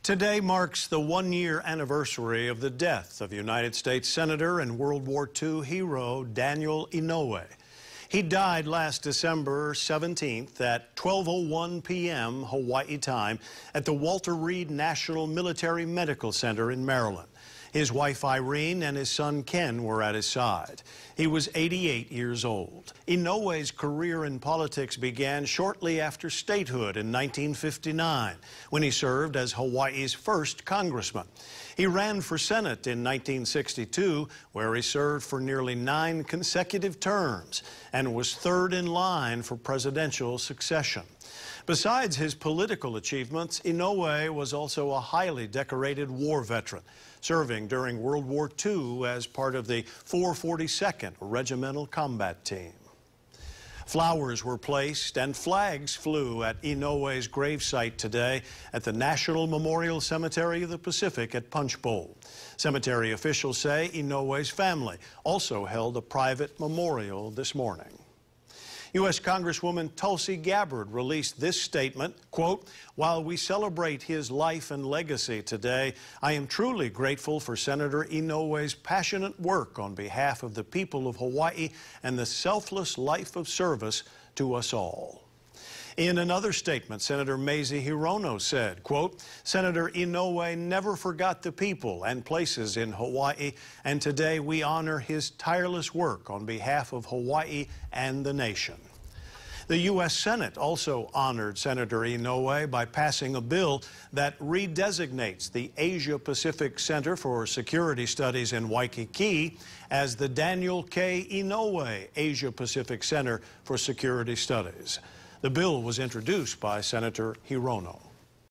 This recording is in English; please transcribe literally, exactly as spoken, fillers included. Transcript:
Today marks the one-year anniversary of the death of United States Senator and World War Two hero Daniel Inouye. He died last December seventeenth at twelve oh one p m Hawaii time at the Walter Reed National Military Medical Center in Maryland. His wife Irene and his son Ken were at his side. He was eighty-eight years old. Inouye's career in politics began shortly after statehood in nineteen fifty-nine, when he served as Hawaii's first congressman. He ran for Senate in nineteen sixty-two, where he served for nearly nine consecutive terms and was third in line for presidential succession. Besides his political achievements, Inouye was also a highly decorated war veteran, serving during World War Two as part of the four forty-second Regimental Combat Team. Flowers were placed and flags flew at Inouye's gravesite today at the National Memorial Cemetery of the Pacific at Punch Bowl. Cemetery officials say Inouye's family also held a private memorial this morning. U S Congresswoman Tulsi Gabbard released this statement, quote, "While we celebrate his life and legacy today, I am truly grateful for Senator Inouye's passionate work on behalf of the people of Hawaii and the selfless life of service to us all." In another statement, Senator Mazie Hirono said, quote, "Senator Inouye never forgot the people and places in Hawaii, and today we honor his tireless work on behalf of Hawaii and the nation." The U S Senate also honored Senator Inouye by passing a bill that redesignates the Asia-Pacific Center for Security Studies in Waikiki as the Daniel K. Inouye Asia-Pacific Center for Security Studies. The bill was introduced by Senator Hirono.